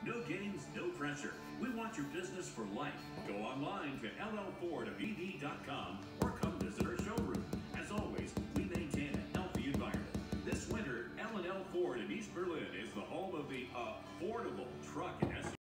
No games, no pressure. We want your business for life. Go online to llfordofev.com or come visit our showroom. As always, we maintain a healthy environment. This winter, L&L Ford in East Berlin is the home of the affordable truck and SUV.